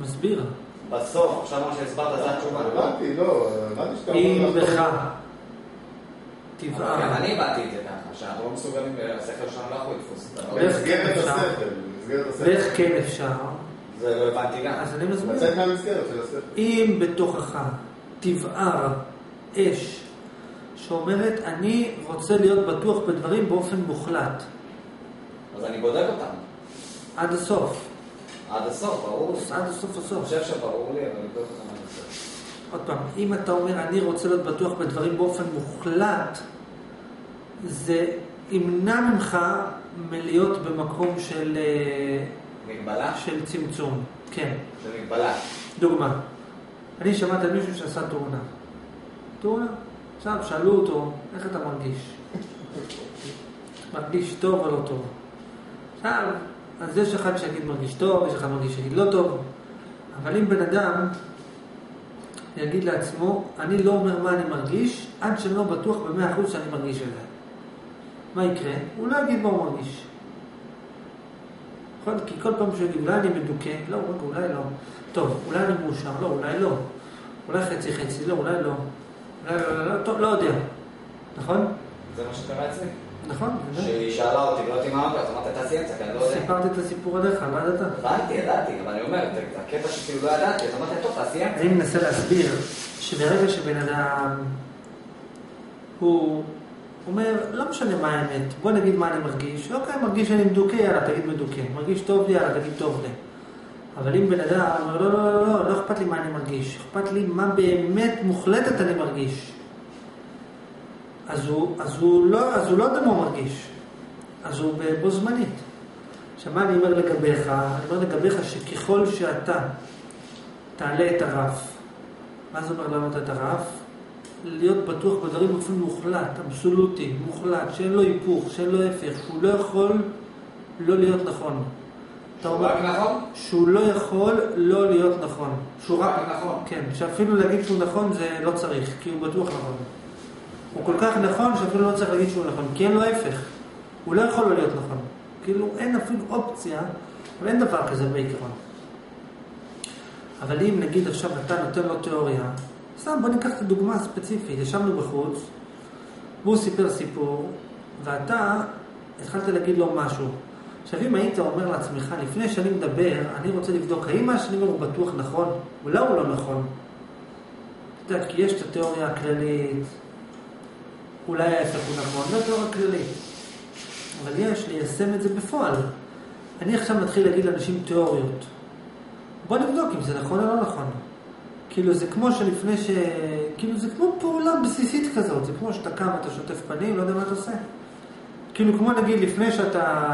מסביר. בסוף, עכשיו מה שהסברת זה התשובה. הבנתי, לא, הבנתי שאתה אם אומר... בך תבער. אני הבנתי את זה ככה, שאנחנו לא מסוגלים, השכל שלנו לא יכול לתפוס. במסגרת השכל. ואיך כן אפשר? זה לא הבנתי גם. אז אני מסביר. לצאת מהמסגרת של השכל. אם בתוכך תבער אש שאומרת, אני רוצה להיות בטוח בדברים באופן מוחלט. אז אני בודק אותם. עד הסוף. עד הסוף, ברור לי. עד הסוף הסוף. אני חושב שברור לי, אבל אני בודק אותם עד הסוף. עוד פעם, אם אתה אומר, אני רוצה להיות בטוח בדברים באופן מוחלט, זה ימנע ממך מלהיות במקום של... מגבלה? של צמצום. כן. של מגבלה. דוגמה. אני שמעתי על מישהו שעשה תאונה. עכשיו, שאלו אותו, איך אתה מרגיש? מרגיש טוב או לא טוב? עכשיו, אז יש אחד שיגיד מרגיש טוב, יש אחד מרגיש שיגיד לא טוב. אבל אם בן אדם יגיד לעצמו, אני לא אומר מה אני מרגיש, עד שאני לא בטוח ב100% שאני מרגיש את זה. מה יקרה? הוא לא יגיד מה הוא מרגיש. כי כל פעם שהוא יגיד, אולי אני מדוכא, לא, אולי לא. טוב, אולי אני מאושר, לא, אולי לא. אולי חצי, לא, אולי לא. טוב, לא יודע. נכון? זה מה שקרה אצלי. נכון. שהיא שאלה אותי, לא יודעת מה אמרת, אז אמרת, תעשי אמצע, כי אני לא יודע. סיפרתי את הסיפור עליך, לא ידעת? ידעתי, אבל אני אומר, את הקטע שכאילו לא ידעתי, אז אמרתי, טוב, תעשי אמצע. אני מנסה להסביר שברגע שבן אדם הוא אומר, לא משנה מה האמת, בוא נגיד מה אני מרגיש, אוקיי, מרגיש שאני מדוכא, יאללה, תגיד מדוכא, מרגיש טוב לי, יאללה, תגיד טוב לי. אבל אם בן אדם אומר, לא אכפת לי מה אני מרגיש, אכפת לי מה באמת מוחלטת אני מרגיש. אז הוא לא יודע מה הוא מרגיש, אז הוא בו זמנית. עכשיו מה אני אומר לגביך? אני אומר לגביך שככל שאתה תעלה את הרף, מה זה אומר לעלות את הרף? להיות בטוח בדברים באופן מוחלט, אבסולוטי, מוחלט, שאין לו היפוך, שאין לו הפך, שהוא לא יכול לא להיות נכון. שהוא רק נכון? שהוא לא יכול לא להיות נכון. שהוא רק נכון? כן, שאפילו להגיד שהוא נכון זה לא צריך, כי הוא בטוח נכון. הוא כל כך נכון שאפילו לא צריך להגיד שהוא נכון, כי אין לו הפך. הוא לא יכול לא להיות נכון. כאילו אין אפילו אופציה, אבל אין דבר כזה בעיקרון. אבל אם נגיד עכשיו אתה נותן לו תיאוריה, סתם בוא ניקח את הדוגמה הספציפית, ישבנו בחוץ, והוא סיפר סיפור, ואתה התחלת להגיד לו משהו. עכשיו אם היית אומר לעצמך, לפני שאני מדבר, אני רוצה לבדוק, האם מה שאני אומר הוא בטוח נכון? אולי הוא לא נכון. אתה יודע, כי יש את התיאוריה הכללית, אולי ההפך הוא נכון, לא תיאוריה כללית. אבל יש ליישם את זה בפועל. אני עכשיו מתחיל להגיד לאנשים תיאוריות. בוא נבדוק אם זה נכון או לא נכון. כאילו זה כמו שלפני ש... כאילו זה כמו פעולה בסיסית כזאת. זה כמו שאתה קם ואתה שוטף פנים, לא יודע מה אתה עושה. כאילו כמו נגיד לפני שאתה...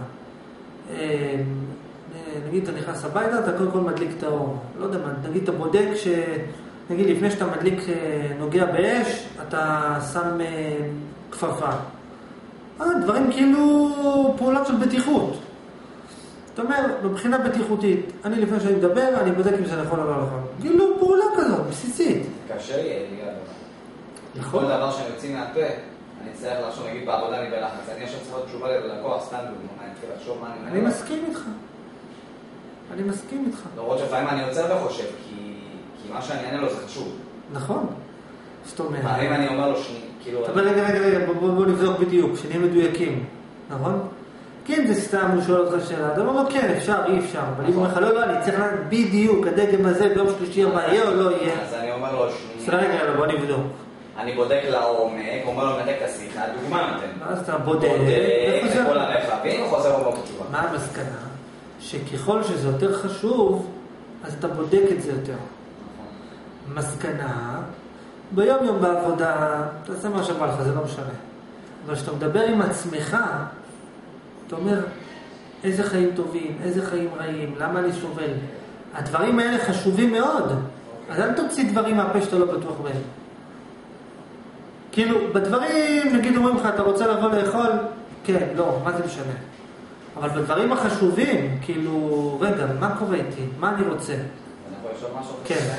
נגיד אתה נכנס הביתה, אתה קודם כל מדליק את האור. לא יודע מה, נגיד אתה בודק ש... נגיד לפני שאתה מדליק נוגע באש, אתה שם כפפה. דברים כאילו פעולות של בטיחות. זאת אומרת, מבחינה בטיחותית, אני לפני שאני מדבר, אני בודק אם זה נכון או לא נכון. כאילו פעולה כזאת, בסיסית. קשה יהיה לי גדול. נכון. כל דבר שאני יוציא מהפה, אני צריך לחשוב, נגיד בעבודה אני בלחץ. אני עכשיו צריך להיות תשובה ללקוח, סתם דוגמה, אני צריך לחשוב מה אני... אני מסכים איתך. אני מסכים איתך. למרות שפעמים אני יוצר וחושב, כי מה שאני אענה לו זה חשוב. נכון. זאת אומרת... פעמים אני אומר לו שני, כאילו... אבל רגע, בוא נבדוק בדיוק, שנהיה מדויקים. נכון? כן, זה סתם, הוא שואל אותך שאלה, אתה אומר לו, כן, אפשר, אי אפשר. אבל אם הוא אומר לך, לא, אני צריך לדעת בדיוק, הדגם הזה ביום שלישי הבא, יהיה או לא יהיה. אז אני אומר לו שני... רגע, בוא נבדוק. אני בודק לעומק, אומר לו נתק את השיחה, דוגמה נותן. אז אתה בודק, את כל הרכבים, וחוזר לו בתשובה. מה המסקנה? שככל שזה יותר חשוב, אז אתה בודק את זה יותר. מסקנה, ביום יום בעבודה, תעשה מה שבא לך, זה לא משנה. אבל כשאתה מדבר עם עצמך, אתה אומר, איזה חיים טובים, איזה חיים רעים, למה אני סובל? הדברים האלה חשובים מאוד. אז אל תוציא דברים מהפה שאתה לא בטוח בהם. כאילו, בדברים, נגיד אומרים לך, אתה רוצה לבוא לאכול? כן, לא, מה זה משנה? אבל בדברים החשובים, כאילו, רגע, מה קורה איתי? מה אני רוצה? אני יכול לשאול משהו? כן.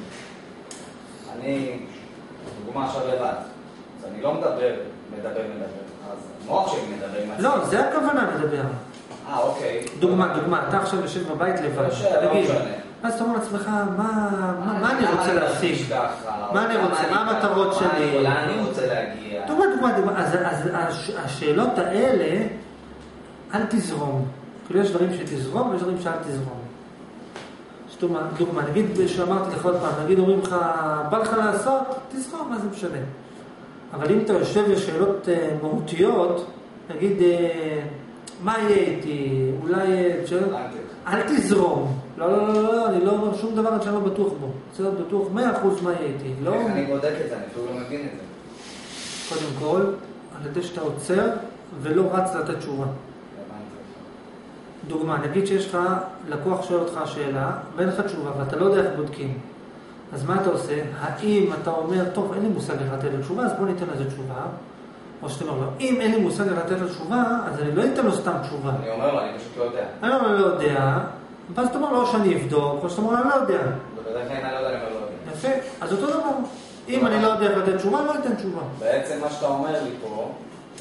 אני, דוגמה עכשיו לבד. אז אני לא מדבר. אז המוח שלי מדבר עם עצמי. לא, זה הכוונה לדבר. אוקיי. דוגמה, אתה עכשיו יושב בבית לבד. לא משנה. אז אתה אומר לעצמך, מה אני רוצה להשיג? מה אני רוצה? מה המטרות שלי? לאן אני רוצה להגיע? דוגמה. אז השאלות האלה, אל תזרום. כאילו יש דברים שתזרום ויש דברים שאל תזרום. דוגמה, נגיד שאמרתי לך עוד פעם, נגיד אומרים לך, בא לך לעשות, תזרום, מה זה משנה. אבל אם אתה יושב לשאלות מהותיות, נגיד, מה יהיה איתי? אולי... אל תזרום. לא, אני לא אומר שום דבר עד שאני לא בטוח בו. רוצה להיות בטוח 100% מה יהיה איתי. איך אני בודק את זה? אני אפילו לא מבין את זה. קודם כל, על ידי שאתה עוצר ולא רץ לתת תשובה. דוגמה, נגיד שיש לך לקוח שואל אותך שאלה ואין לך תשובה ואתה לא יודע איך בודקים. אז מה אתה עושה? האם אתה אומר, טוב, אין לי מושג איך לתת לו תשובה, אז בוא ניתן לזה תשובה. או שאתה אומר לו, אם אין לי מושג איך לתת לו תשובה, אז אני לא אתן לו סתם תשובה. אני אומר לו, אני פשוט לא יודע. אני אומר לו, לא יודע, ואז אתה אומר לו, או שאני אבדוק, או שאתה אומר לו, אני לא יודע. בדרך כלל אני לא יודע, אני אומר לא יודע. יפה, אז אותו דבר. אם אני לא יודע איך לתת תשובה, לא אתן תשובה. בעצם מה שאתה אומר לי פה,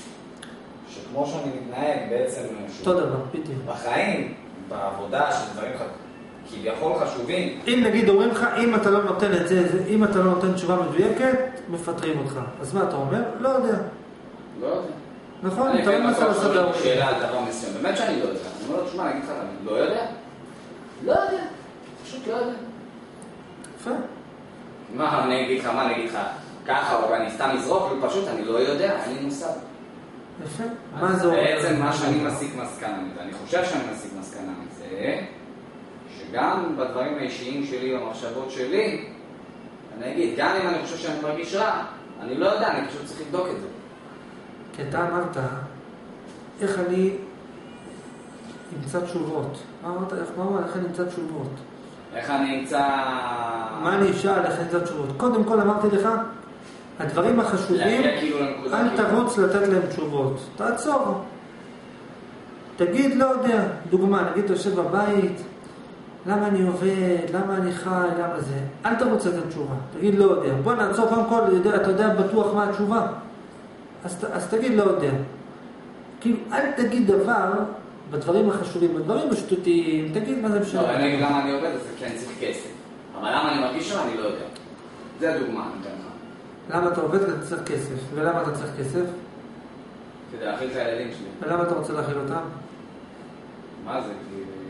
שכמו שאני מתנהג בעצם... אותו דבר, בדיוק. בחיים, בעבודה, של דברים כביכול חשובים. אם נגיד אומרים לך, אם אתה לא נותן את זה, אם אתה לא נותן תשובה מדויקת, מפטרים אותך. אז מה אתה אומר? לא יודע. לא יודע. נכון, אני אתה לא מנסה לעשות דבר. שאלה על דבר מסוים. באמת שאני לא יודע. אני אומר לו, תשמע, אני אגיד לך, אני לא יודע? לא יודע. פשוט לא יודע. יפה. מה אני אגיד לך? ככה, או אני סתם אזרוק, פשוט אני לא יודע, אין לי מושג. יפה. מה זה אומר? בעצם מה שאני מסיק מסקנה מזה, אני חושב שאני מסיק מסקנה מזה, שגם בדברים האישיים שלי, במחשבות שלי, אני אגיד, גם אם אני חושב שאני מרגיש רע, אני לא יודע, אני פשוט צריך לבדוק את זה. כי אתה אמרת, איך אני אמצא תשובות? מה אמרת? איך אני אמצא תשובות? איך אני אמצא... מה אני אשאל? איך אני אמצא תשובות? קודם כל אמרתי לך, הדברים החשובים, אל תרוץ לתת להם תשובות. תעצור. תגיד, לא יודע. דוגמה, נגיד אתה יושב בבית, למה אני עובד, למה אני חי, למה זה. אל תרוץ לתת תשובה. תגיד, לא יודע. בוא נעצור קודם כל, אתה יודע בטוח מה התשובה. אז תגיד, לא יודע. כאילו, אל תגיד דבר בדברים החשובים, בדברים השטותיים, תגיד מה זה משנה. לא, אני אגיד למה אני עובד, אז זה כן צריך כסף. אבל למה אני מרגיש שם, אני לא יודע. זה הדוגמה, אני אתן לך. למה אתה עובד? כי אתה צריך כסף. ולמה אתה צריך כסף? כדי להאכיל את הילדים שלי. ולמה אתה רוצה להאכיל אותם? מה זה?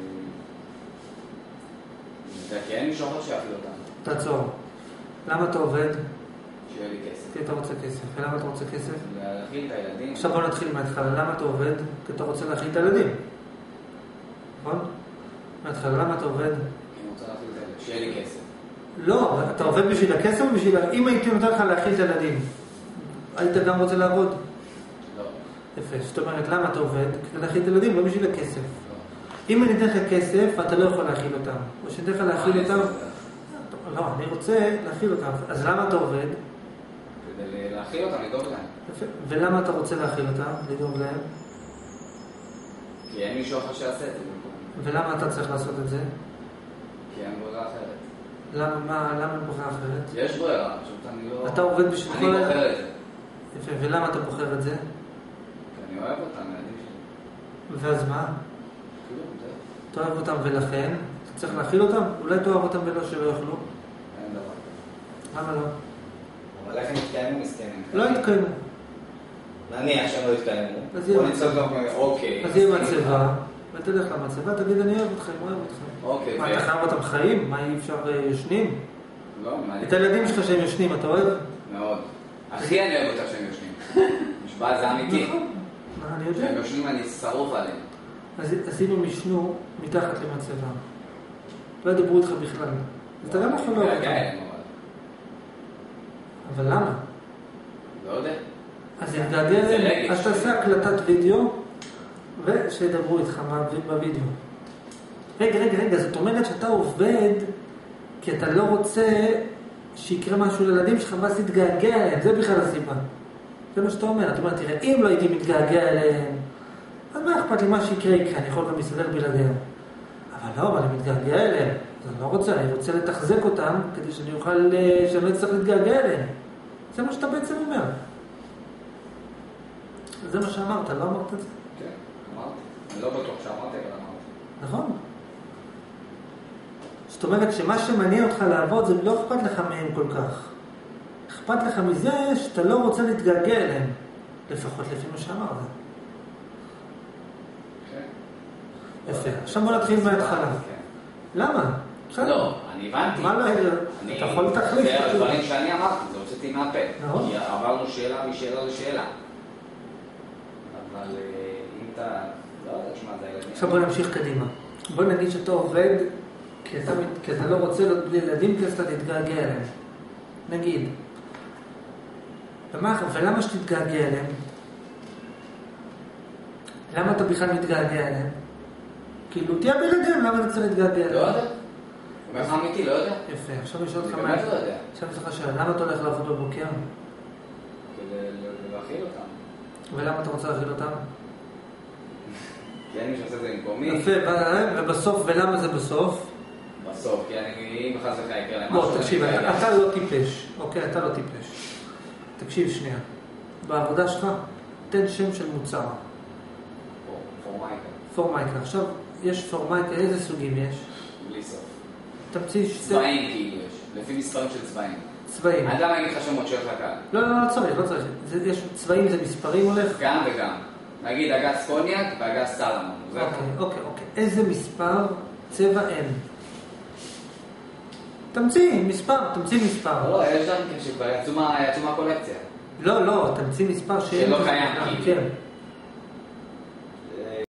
כי אין מישהו אחר שיאכיל אותם. תעצור. למה אתה עובד? שיהיה לי כסף. כי אתה רוצה כסף. ולמה אתה רוצה כסף? להאכיל את הילדים. עכשיו בוא נתחיל מההתחלה. למה אתה עובד? כי אתה רוצה להאכיל את הילדים. נכון? מההתחלה. למה אתה עובד? כי אני רוצה להאכיל את הילדים. שיהיה לי כסף. לא, אתה עובד בשביל הכסף או בשביל... אם הייתי נותן לך להאכיל את הילדים, היית גם רוצה לעבוד? לא. יפה. זאת אומרת, למה אתה עובד? כדי להאכיל את הילדים, לא בשביל הכסף. אם אני אתן לך כסף, אתה לא יכול להאכיל אותם. או שאני אתן לך להאכיל אותם... לא, אני רוצה להאכיל אותם. אז למה אתה עובד? כדי להאכיל אותם, לדאוג להם. יפה. ולמה אתה רוצה להאכיל אותם? לדאוג להם? כי אין מישהו אחר שיעשה את זה. ולמה אתה צריך לעשות את זה? כי אין ברירה אחרת. למה אין ברירה אחרת? יש ברירה, פשוט אני לא... אתה עובד בשביל... אני בוחר את זה. יפה. ולמה אתה בוחר את זה? כי אני אוהב אותם, הילדים שלי. ואז מה? כלום, זה. אתה אוהב אותם ולכן? אתה צריך להאכיל אותם? אולי תאהב אותם ולא שלא יאכלו? אין דבר כזה. למה לא? אבל איך הם יתקיימו מסכנים? לא יתקיימו. נניח שהם לא יתקיימו. אז בוא יהיה- נצטרך גם... אוקיי. אז יהיה מצבה, ותלך למצבה, תגיד אני אוהב אתכם, אוהב אתכם. אוקיי. מה, אתה חייב אותם חיים? מה, אי אפשר ישנים? לא, מה... את הילדים שלך שהם ישנים, אתה אוהב? מאוד. הכי אני אוהב אותם שהם יושנים. משוואה זה אמיתי. נכון. מה, אני יודע. כשהם יושנים אני שרוף עליהם. אז אם הם ישנו מתחת למצבה, לא ידברו איתך בכלל. אז אתה גם יכול לאהוב אותם. אבל למה? לא יודע. אז יתגעגע זה אליהם, רגש. אז תעשה הקלטת וידאו, ושידברו איתך בווידאו. רגע, זאת אומרת שאתה עובד, כי אתה לא רוצה שיקרה משהו לילדים שלך, ואז תתגעגע אליהם, זה בכלל הסיבה. זה מה שאתה אומר, אתה אומר, תראה, אם לא הייתי מתגעגע אליהם, אז מה אכפת לי מה שיקרה יקרה, אני יכול גם להסתדר בלעדיהם. אבל אני מתגעגע אליהם, אז אני לא רוצה, אני רוצה לתחזק אותם, כדי שאני לא אצטרך להתגעגע אליהם. זה מה שאתה בעצם אומר. זה מה שאמרת, לא אמרת את זה? כן, אמרתי. אני לא בטוח שאמרתי, אבל אמרתי. נכון. זאת אומרת שמה שמעניין אותך לעבוד זה לא אכפת לך מהם כל כך. אכפת לך מזה שאתה לא רוצה להתגעגע אליהם. לפחות לפי מה שאמרת. יפה. עכשיו בוא נתחיל מההתחלה. למה? לא, אני הבנתי. מה לא? אתה יכול לתחליף. זה הדברים שאני אמרתי, זה הוצאתי מהפה. נכון. כי עברנו שאלה משאלה לשאלה. אבל אם אתה... לא יודע, תשמע, זה הילדים. עכשיו בוא נמשיך קדימה. בוא נגיד שאתה עובד כי אתה לא רוצה לילדים כי אתה תתגעגע אליהם. נגיד. ולמה שתתגעגע אליהם? למה אתה בכלל מתגעגע אליהם? כאילו, תהיה בלעדיהם, למה אתה צריך להתגעגע אליהם? לא יודע. אומר לך אמיתי, לא יודע. יפה, עכשיו אני שואל אותך אני באמת לא יודע. עכשיו יש לך שאלה, למה אתה הולך לעבוד בבוקר? כדי להכיל אותם. ולמה אתה רוצה להכיל אותם? כי אין מי שעושה את זה במקומי. יפה, ובסוף, ולמה זה בסוף? בסוף, כי אם בכלל זה יקרה להם משהו... בוא, תקשיב, אתה לא טיפש. אוקיי, אתה לא טיפש. תקשיב שנייה. בעבודה שלך, תן שם של מוצר. פורמייקה. פורמייקה. עכשיו, יש פורמייקה, איזה סוגים יש? בלי סוף. תמציא שתי... צבעים כאילו יש, לפי מספרים של צבעים. צבעים. אני למה אגיד לך שמות שלך כאן? לא, לא צריך, לא צריך. יש צבעים, זה מספרים הולך? גם וגם. נגיד אגס קוניאק ואגס סלמון. אוקיי. איזה מספר צבע אין? תמציא מספר. לא, יש גם שכבר יצאו מהקולקציה. לא, תמציא מספר שאין. שלא קיים, כן.